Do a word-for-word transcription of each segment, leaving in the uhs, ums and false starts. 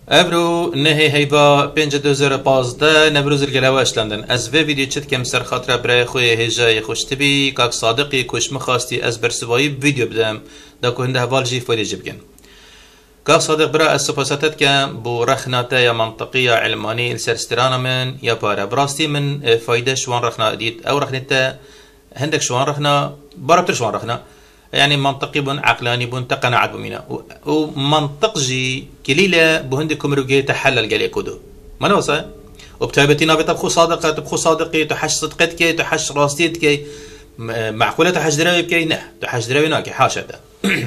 ابرو نهی هیوا پنج دو هزار و پانزده نوروز الگلاوه اشلندن از وی ویدیو چت کم سر خاطر برای خوی هجای خوشتبی کاک صادقی کش مخواستی از برسوایی ویدیو بدم دا که هنده هوال جی فایده جی بگن کاک صادق برای از سپاساتت کم بو رخناتا یا منطقی یا علمانی السرسترانا من یا پاره براستی من فایده شوان رخنا ادید او رخنتا هندك شوان رخنا برابتر شوان رخنا يعني منطقي بون عقلاني بون تقنعت بمينا ومنطق جي كليلة بهندكم رجي تحلل قال يكودو ما نوصل وبتابتي نابي تبخو صادقة تبخو صادقي تحش صدقتك تحش راستيتك معقولة تحش دراوي بكي نه تحش دراوي ناكي حاشا ده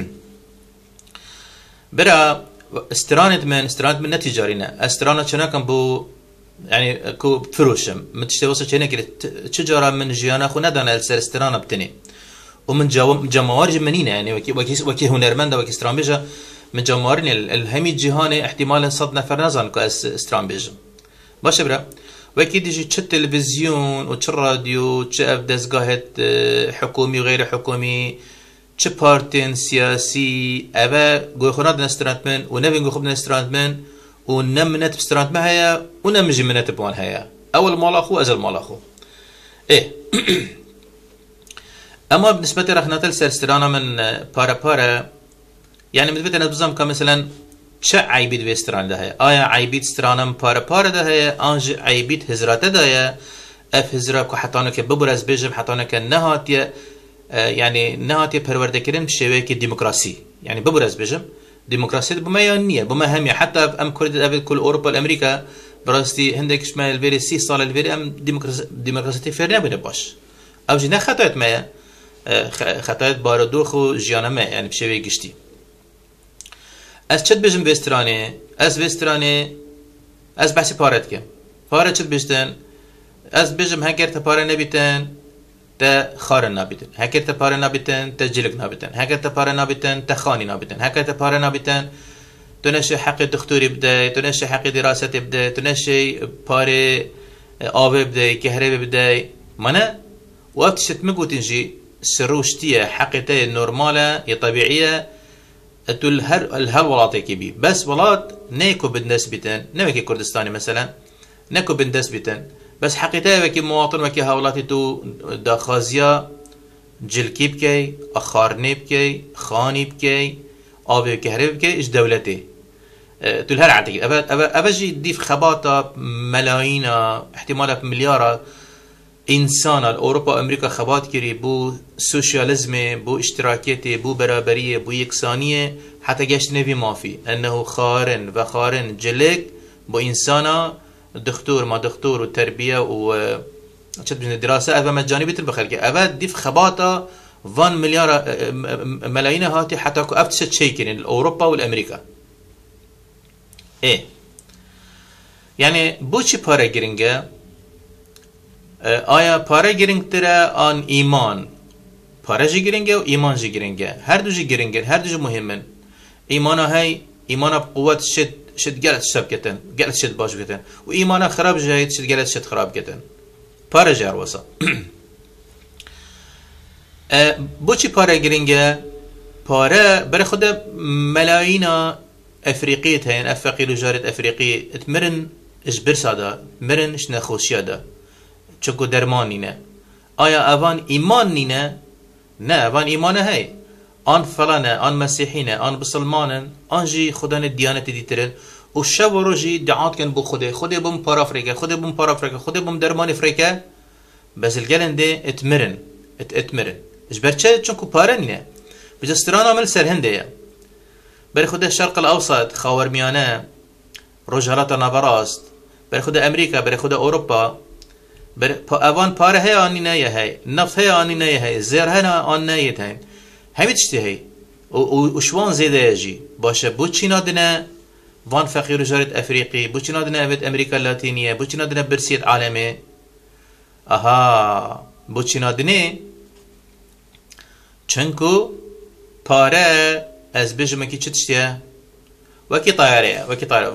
برا استرانت من استرانت من نتيجارينا استرانت شناكم بو يعني كو فروشم متشتوصل شنو كده تجارة من جيانا خو ندانا السر استرانا بتني ومن جماهير جمنينه يعني وكي وكي وكي هنرمند وكي استرامبيجا من جماهير الهمي جهاني احتمال صد نفر نزان كاس استرامبيجا باشه برا وكي ديجي تش تلفزيون وتش راديو تش دزگاهت حكومي وغير حكومي تش بارتين سياسي ابا غوخناد نستراتمن ونبي غوخب نستراتمن ونمنت بسترات ما هي ونمجي منت بوان هي اول مالاخو ازل مالاخو ايه اما بالنسبه لرخنات السرسترانا من بارا بارا يعني مثبت انا بزم كمثلا شا عيبيد ويستران ده هي ايا عيبيد استرانا من بارا بارا ده هي انج عيبيد هزرات ده هي اف هزراك حتانك ببرز بيجم حتانك نهاتيه يعني نهاتيه پروردگرين بشويك ديمقراطي يعني ببرز بيجم ديمقراطية بما ينية بما همية حتى أم كل كل أوروبا الأمريكا براستي هندك شمال الفيري سي صال الفيري أم ديمقراطية فيرنا بين باش أو جينا خطأت ما خطأت باردوخ وجيانا ما يعني بشوي قشتي أز شد بيجم بيستراني أز بيستراني أز بحسي بارتك بارت شد بيجتن أز بيجم هكر تبارة نبيتن تا خار نابتن هكر تا پاره نابتن تا جلق نابتن هكر تا پاره نابتن تا خاني نابتن هكر تا پاره نابتن تنشي حق دكتوري بداي تنشي حق دراسة بداي تنشي پاره آوه بداي كهرباء بداي منا وقت شتمقو تنجي سروشتية حقيقية نورمالة طبيعية تل هر الهر ولاتي كبي بس ولات نيكو بالناس بتن نمكي كردستاني مثلا نيكو بالناس بتن بس حقيقة وكي مواطن وكي هولاتي تو داخازيا جلكي بكي اخارني بكي خاني بكي آبي كهرباء بكي ايش دولتي أه تو الهر عتيك أبا أبا أبجي ديف خباطة ملايين احتمالات مليارة إنسان أوروبا أمريكا خبات كري بو سوشياليزم بو اشتراكيتي بو برابرية بو يكسانية حتى جشت نبي ما في أنه خارن وخارن جلك بو إنسانا دكتور ما دكتور وتربية و شد من الدراسة أبا مجاني بيتر بخلقه أبا ديف خباطة فان مليار ملايين هاتي حتى كو أفتشت شيكين أوروبا والأمريكا إيه يعني بوشي بارا جرينجا آیا پاره گرینگ تره آن ایمان پاره جی گرینگه و ایمان جی گرینگه هر دو جی گرینگه هر دو جی مهمن ایمانا های ایمانا بقوت شد شد گلت شب کتن گلت شد باش کتن و ایمانا خراب جاید شد گلت شد خراب کتن پاره جار واسا بو چی پاره گرینگه پاره بر خود ملايين افریقیت هین افقیل و جارت افریقی اتمرن اش برسادا مرن اش نخوشیا دا چکو درمان نینه آیا اوان ایمان نینه نه اوان ایمانه هی آن فلانه آن مسیحینه آن بسلمانن آن جی خودان دیانت دیترن و شب و روزی دعات کن بو خوده خوده بوم پار افریقه خوده بوم پار افریقه خوده بوم درمان افریقه بس الگلن ده اتمرن ات اتمرن اش برچه چونکو پاره نینه بجستران عمل سرهنده یا بر خود الشرق الاوسط خاورمیانه رجالات نابراست بر خود امریکا بر خود اروپا بر اوان پاره هی آنی نه هی نفت هی آنی نه هی زیر هی آن نه هی همه چیزی هی و شوان زیده جی باشه بو چی نادنه وان فقیر جارت افریقی بو چی نادنه اوید امریکا لاتینیه بو چی نادنه برسیت عالمه آها بو چی نادنه چنکو پاره از بجمه کی چه تشتیه وکی طیاره وکی طیاره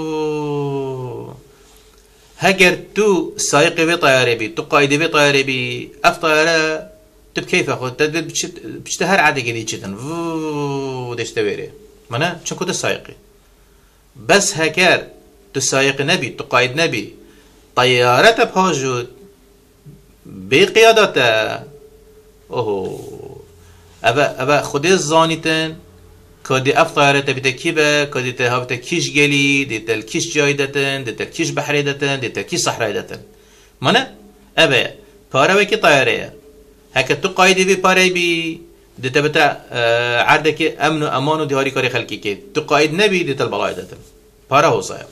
هجر تو سائق بي طيارة بي تو قائد بي طيارة بي اف طيارة تب كيف اخو تد بتشتهر عادي كذي جدا فو ديش تويري مانا شنو كنت السائقي بس هكر تو سايق نبي تو قائد نبي طيارة بهاجود بقيادته اوه ابا ابا خودي زانيتن كدي اف طيارة بيتا كيبا كدي تهابتا كيش جلي ديتا كيش جايدتن ديتا كيش بحريدتن ديتا كيش صحرايدتن مانا ابا بارا وكي طيارة هكا تو قايدي بي بارا بي ديتا بتا آه عردك امن و امان و ديهاري كاري خلقي كي تو قايد نبي ديتا البلايدتن بارا هو صايب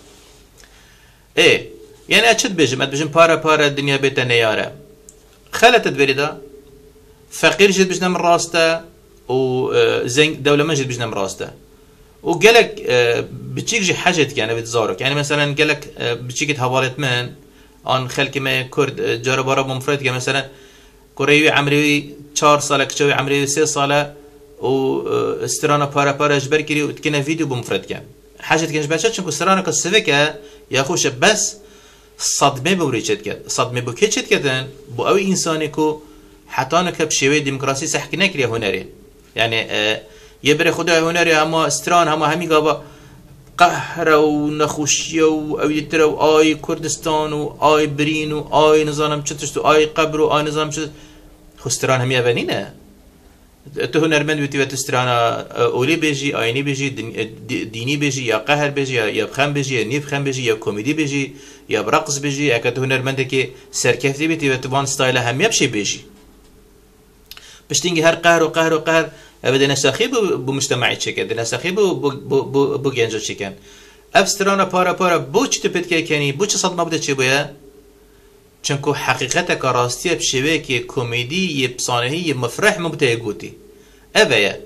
ايه يعني اتشد بيجم اتبجم بارا بارا الدنيا بيتا نيارة خلت تدبريدا فقير جد بجنا من راسته وزين دولة ما جد بجنا من راسته وقالك بتشيك جي حاجتك يعني بتزارك يعني مثلا قالك بتشيك هوالت من ان خلك ما كرد جرب رب مفرد مثلا كوريوي عمري چهار ساله كشوي عمري سه ساله و استرانا بارا بارا جبر كري وتكنا فيديو بمفرد كان حاجتك كانش باشا چونكو استرانا كسفكه يا خوش بس صدمه بوريچت كد صدمه بو كيچت كدن بو او انساني كو حتى انا كبشوي ديمقراطي سحك نكري هنري يعني اه يبري خدا هنري اما استران اما همي غابا قهر ونخوشيه او يترو اي كردستان و اي برين و اي نظام چتشتو اي قبر و اي نظام چت خستران همي ابنينه تو هنرمند بيتي وتسترانا اولي بيجي ايني بيجي ديني بيجي يا قهر بيجي يا بخم بيجي يا نيف خم بيجي يا كوميدي بيجي يا برقص بيجي اكا تو هنرمند كي سركفتي بيتي وتبان ستايل هم يبشي بيجي بشتينجي هر قهر وقهر وقهر ابدا نساخي بمجتمعي تشكن نساخي بو جنجو تشكن ابسترانا بارا بارا بوچ تبت كي كاني بوچ صدمه بده چي بويا چونكو حقيقتك راستيه بشوي كي كوميدي يبصانهي مفرح مبتهي قوتي ابيا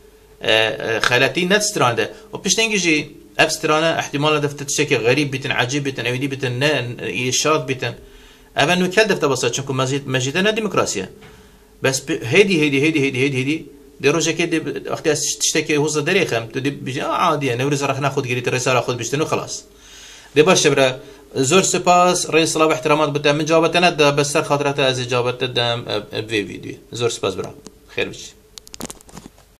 خالتي نتسترانده وبشتينجي ابسترانا احتمال دفت تشكي غريب بيتن عجيب بيتن ايدي بيتن يشاط بيتن ابا انه كل دفت بسيط چونكو مزيد مجيدنا ديمقراطيه بس هيدي هيدي هيدي هيدي هيدي هيدي دي روجا كده وقت تشتكي هوزه دريخم تدي بيجي اه عادي نورز راح ناخذ قريت الرساله اخذ بيشتنو خلاص دي باش برا زور سباس رئيس صلاح احترامات بتا من جوابتنا بس خاطرته از اجابه الدم في فيديو زور سباس برا خير بش